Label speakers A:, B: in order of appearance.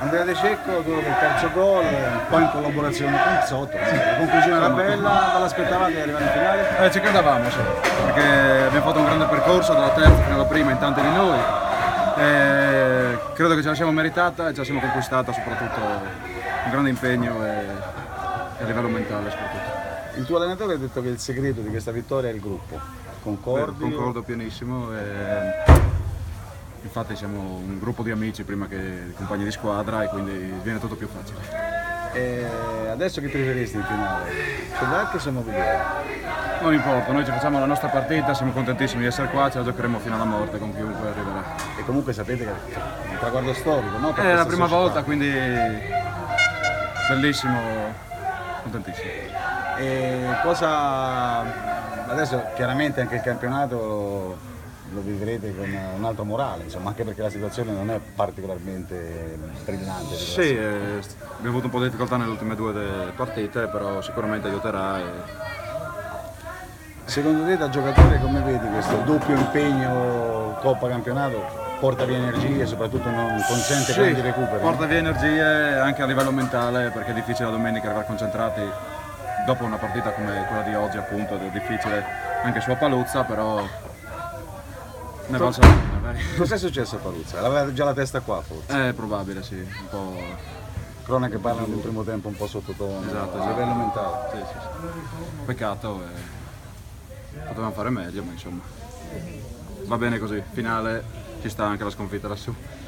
A: Andrea De Cecco, autore del terzo gol, poi in collaborazione con Sotto. La conclusione era bella, ve l'aspettavate di arrivare in finale?
B: Ci credevamo, sì, perché abbiamo fatto un grande percorso dalla terza fino alla prima in tanti di noi. Credo che ce la siamo meritata e ce la siamo conquistata, soprattutto un grande impegno e a livello mentale soprattutto.
A: Il tuo allenatore ha detto che il segreto di questa vittoria è il gruppo. Concordi?
B: Concordo pienissimo. Infatti siamo un gruppo di amici prima che compagni di squadra e quindi viene tutto più facile.
A: E adesso chi preferisci in finale? Sodacchi o Samogliere?
B: Non importa, noi ci facciamo la nostra partita, siamo contentissimi di essere qua, ce la giocheremo fino alla morte con chiunque arriverà.
A: E comunque sapete che è un traguardo storico, no?
B: È la prima volta, quindi bellissimo, contentissimo.
A: E cosa... Adesso chiaramente anche il campionato lo vivrete con un altro morale, insomma, anche perché la situazione non è particolarmente brillante.
B: Sì, abbiamo avuto un po' di difficoltà nelle ultime due partite, però sicuramente aiuterà.
A: Secondo te da giocatore come vedi questo doppio impegno Coppa Campionato? Porta via energie e soprattutto non consente grandi recuperi?
B: Porta via energie anche a livello mentale, perché è difficile la domenica arrivare concentrati dopo una partita come quella di oggi, appunto, è difficile anche su Appaluzza, però ne valsa la pena, dai.
A: Cos'è successo a Paluzza? Aveva già la testa qua forse?
B: È probabile, sì, un po'.
A: Cronache parlano di un primo tempo un po' sottotono,
B: Esatto,
A: a livello mentale.
B: Sì. Peccato, potevamo fare meglio, ma insomma va bene così, finale ci sta anche la sconfitta lassù.